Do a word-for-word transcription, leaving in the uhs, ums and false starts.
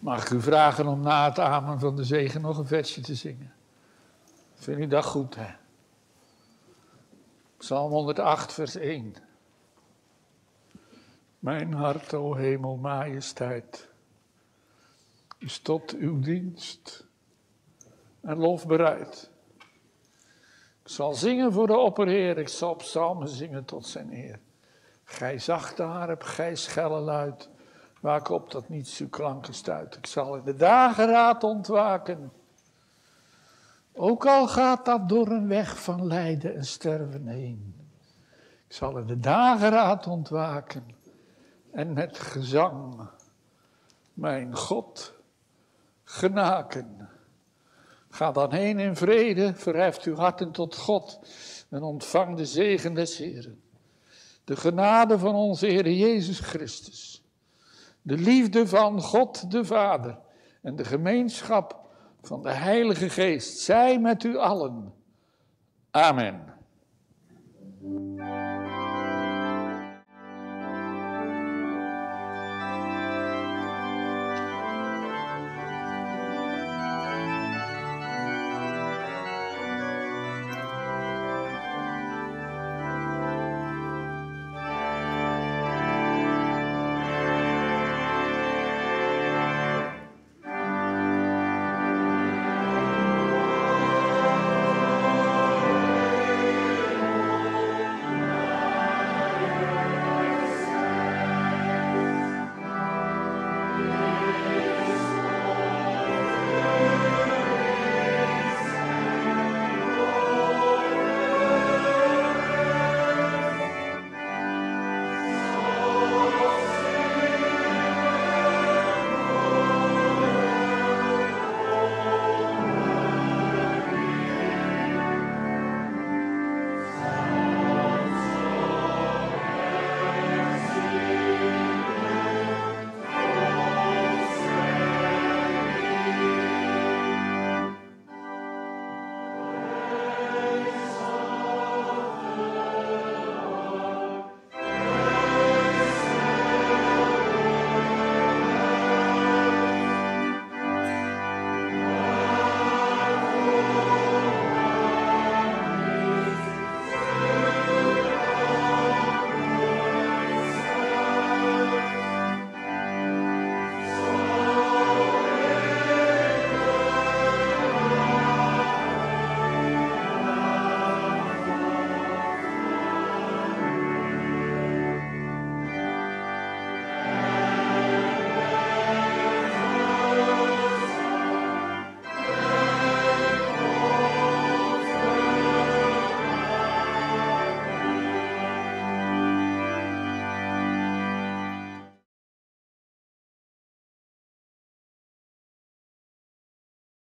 Mag ik u vragen om na het amen van de zegen nog een versje te zingen? Vind u dat goed, hè? Psalm honderdacht, vers één. Mijn hart, o hemel, majesteit, is tot uw dienst en lof bereid. Ik zal zingen voor de opperheer, ik zal psalmen zingen tot zijn eer. Gij zachte harp, gij schelle luid, waak op dat niets uw klanken stuit. Ik zal in de dageraad ontwaken, ook al gaat dat door een weg van lijden en sterven heen. Ik zal in de dageraad ontwaken en met gezang mijn God genaken. Ga dan heen in vrede, verheft uw harten tot God en ontvang de zegen des Heeren. De genade van onze Heer Jezus Christus, de liefde van God de Vader en de gemeenschap van de Heilige Geest zij met u allen. Amen.